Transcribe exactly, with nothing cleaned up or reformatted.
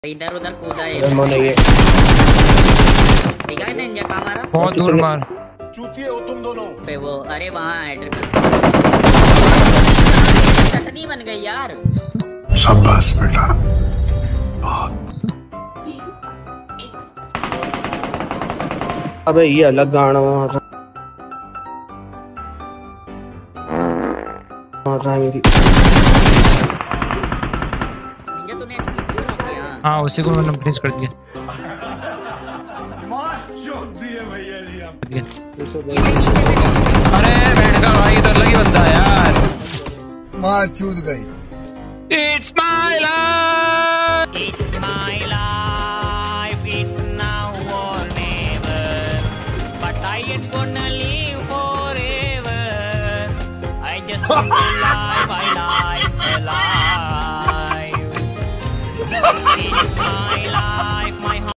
इधर उधर कूदा है। ठीक है निंजा कहाँ मारा? बहुत दूर मार। चूतिए हो तुम दोनों। पे वो अरे वहाँ है ट्रिपल। चटनी बन गई यार। शाबाश बेटा। बहुत। अबे ये अलग गाना मार रहा है मेरी। निंजा तूने इसी को नॉक किया? हाँ उसी को मैंने फिनिश कर दिया। अरे बैठ का भाई इधर लगी बंदा यार। माँ चूत गई। It's my life. It's my life. It's now or never. But I ain't gonna live forever. I just want to live my life alive.